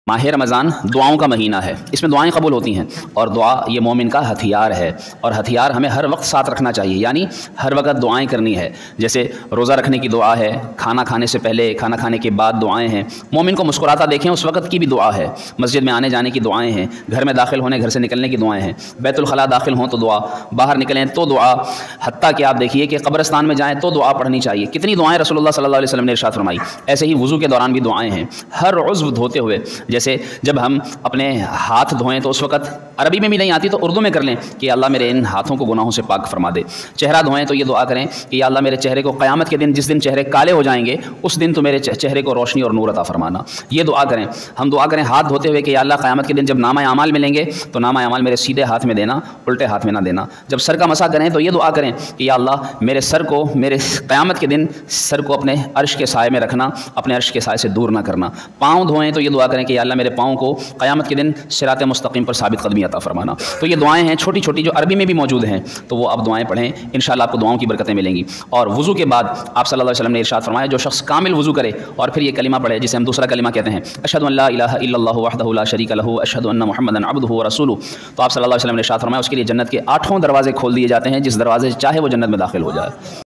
ماہ رمضان دعاؤں کا مہینہ ہے، اس میں دعائیں قبول ہوتی ہیں، اور دعا یہ مومن کا ہتھیار ہے، اور ہتھیار ہمیں ہر وقت ساتھ رکھنا چاہیے، یعنی ہر وقت دعائیں کرنی ہے۔ جیسے روزہ رکھنے کی دعا ہے، کھانا کھانے سے پہلے، کھانا کھانے کے بعد دعائیں ہیں، مومن کو مسکراتا دیکھیں اس وقت کی بھی دعا ہے، مسجد میں آنے جانے کی دعائیں ہیں، گھر میں داخل ہونے، گھر سے نکلنے کی دعائیں ہیں، بیت الخلاء داخل ہوں تو دعا، باہر نکلیں تو دعا، حتیٰ کہ آپ دیکھیے کہ قبرستان میں جائیں تو دعا پڑھنی چاہیے۔ کتنی دعائیں رسول اللہ صلی اللہ علیہ وسلم نے ارشاد فرمائی۔ ایسے ہی وضو کے دوران بھی دعائیں ہیں، ہر عضو دھوتے ہوئے، جیسے جب ہم اپنے ہاتھ دھوئیں تو اس وقت عربی میں بھی نہیں آتی تو اردو میں کر لیں کہ یا اللہ میرے ان ہاتھوں کو گناہوں سے پاک فرما دے۔ چہرہ دھوئیں تو یہ دعا کریں کہ یا اللہ میرے چہرے کو قیامت کے دن، جس دن چہرے کالے ہو جائیں گے اس دن تو میرے چہرے کو روشنی اور نور عطا فرمانا، یہ دعا کریں۔ ہم دعا کریں ہاتھ دھوتے ہوئے کہ یا اللہ قیامت کے دن جب نامہ اعمال ملیں گے تو نامہ اعمال میرے سیدھے ہاتھ میں دینا، الٹے ہاتھ میں نہ دینا۔ جب سر کا مسح کریں تو یہ دعا کریں کہ یا اللہ میرے سر کو، میرے قیامت کے دن سر کو اپنے عرش کے سائے میں رکھنا، اپنے عرش کے سائے سے دور نہ کرنا۔ پاؤں دھوئیں تو یہ دعا کریں کہ یا اللہ میرے پاؤں کو قیامت کے دن صراط مستقیم پر ثابت قدمی عطا فرمانا۔ تو یہ دعائیں ہیں چھوٹی چھوٹی جو عربی میں بھی موجود ہیں، تو وہ آپ دعائیں پڑھیں، انشاءاللہ آپ کو دعاؤں کی برکتیں ملیں گی۔ اور وضو کے بعد آپ صلی اللہ علیہ وسلم نے ارشاد فرمایا جو شخص کامل وضو کرے اور پھر یہ کلمہ پڑھے جسے ہم دوسرا کلمہ کہتے ہیں، اشہد ان لا الہ الا اللہ وحدہ لا شریک لہ اشہد ان محمدا عبدہ ورسولہ، تو آپ صلی اللہ علیہ وسلم نے ارشاد فرمایا اس کے لیے جنت کے 8 دروازے کھول دیے جاتے ہیں، جس دروازے سے چاہے وہ جنت میں داخل ہو جائے۔